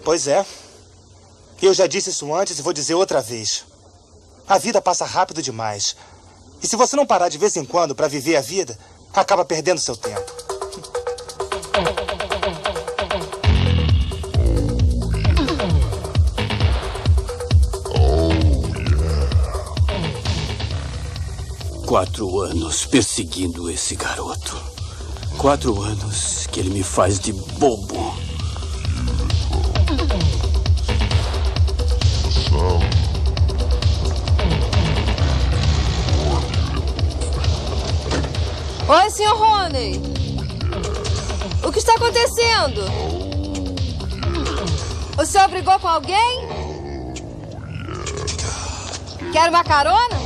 Pois é. Eu já disse isso antes e vou dizer outra vez. A vida passa rápido demais. E se você não parar de vez em quando para viver a vida, acaba perdendo seu tempo. Quatro anos perseguindo esse garoto. 4 anos que ele me faz de bobo. Oi, Sr. Roney. O que está acontecendo? O senhor brigou com alguém? Quer uma carona?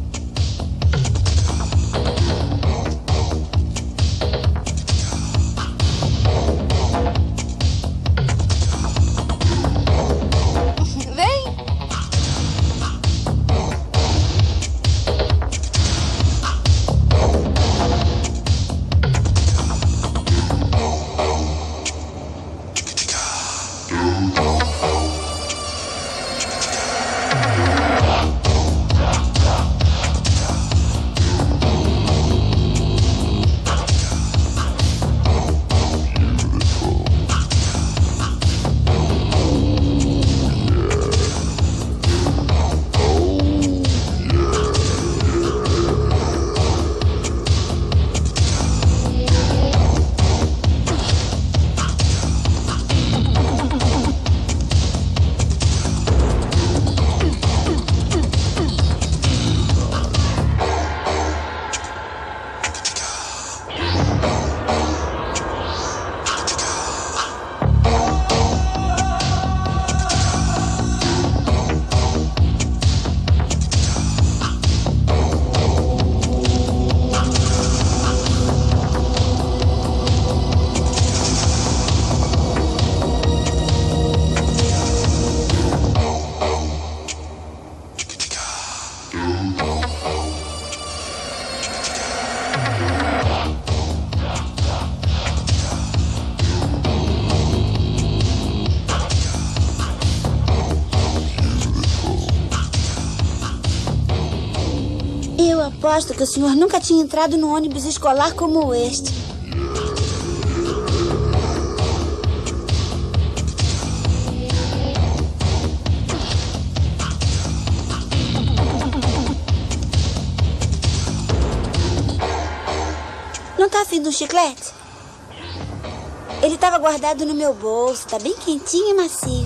Aposto que o senhor nunca tinha entrado num ônibus escolar como este. Não tá afim de um chiclete? Ele estava guardado no meu bolso. Tá bem quentinho e macio.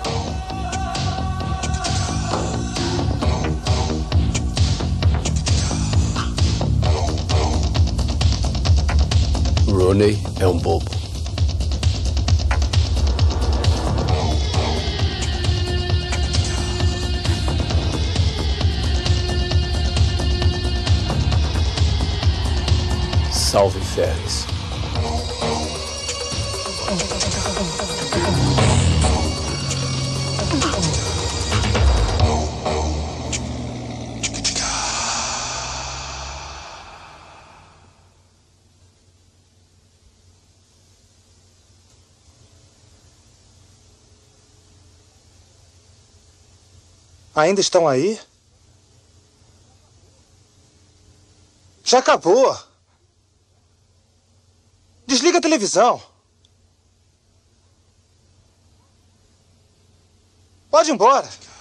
Roney é um bobo. Salve Ferris. Ainda estão aí? Já acabou. Desliga a televisão. Pode ir embora.